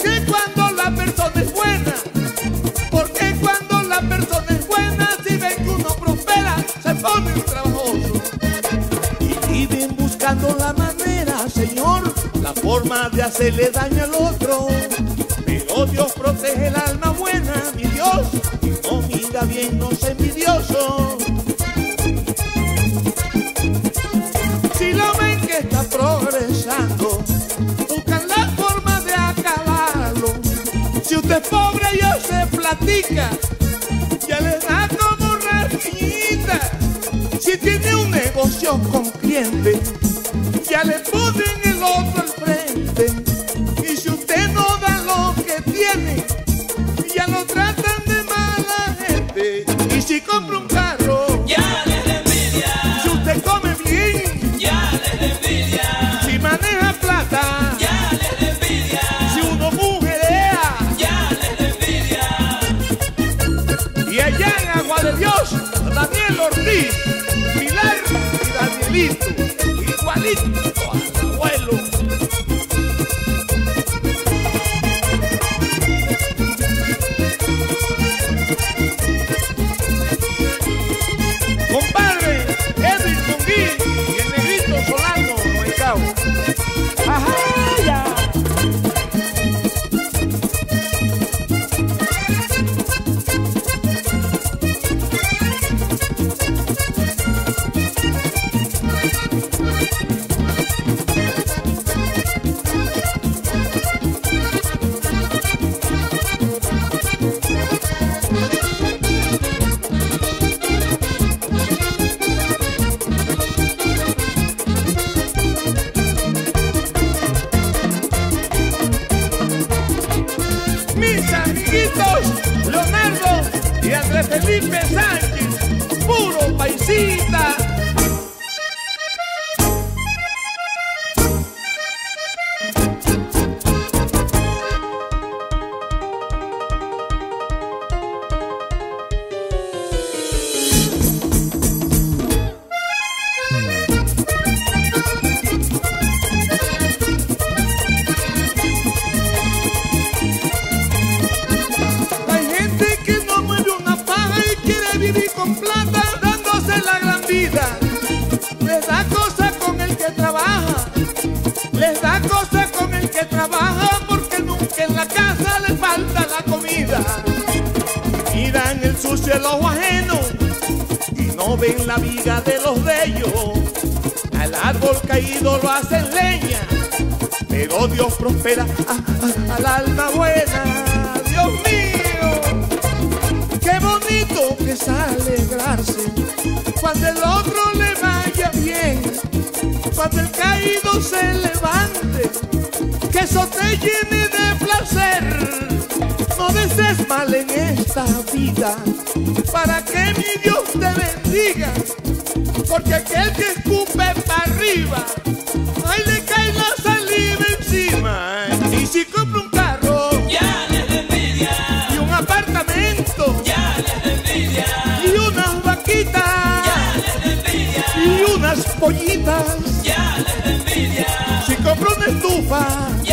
Porque cuando la persona es buena, porque cuando la persona es buena, si ven que uno prospera, se ponen trabajosos y viven buscando la manera, Señor, la forma de hacerle daño al otro. Pero Dios protege el alma buena, mi Dios, y no mira bien, no sea envidioso. Si lo ven que está progresando, buscan la forma de acabarlo. Si usted es pobre y se platica, ya le da como rasquiñita. Si tiene un negocio con cliente, ya le ponen el otro al frente. Y si usted no da lo que tiene, ya lo tratan de mala gente. Y si compra un carro, ya les da envidia. si usted come bien, Ya les da envidia. si maneja plata, Ya les da envidia. si uno mujerea. Ya les da envidia. Y allá en Agua de Dios, Daniel Ortiz, Pilar y Danielito, igualito al abuelo. Compadre, Edwin Munguí y el negrito Solano, Maicao. ¡Ajá, ya! Mis amiguitos Leonardo y Andrés Felipe Sánchez, puro paisita. Hay gente que no mueve una paja y quiere vivir con plata, dándose la gran vida. Les da cosa con el que trabaja, les da cosa con el que trabaja, porque nunca en la casa le falta la comida. Miran el sucio el ojo ajeno y no ven la viga de los de ellos. Al árbol caído lo hacen leña, pero Dios prospera al alma buena. Dios mío, qué bonito que es alegrarse cuando el otro le vaya bien, cuando el caído se levante, que eso te llene de placer. No desees mal en esta vida, para que mi Dios te bendiga, porque aquel que escupe para arriba, ahí le cae la saliva encima. Y si compra un carro, Ya les da envidia. y un apartamento, Ya les da envidia. y unas vaquitas, Ya les da envidia. y unas pollitas, Ya les da envidia. si compra una estufa,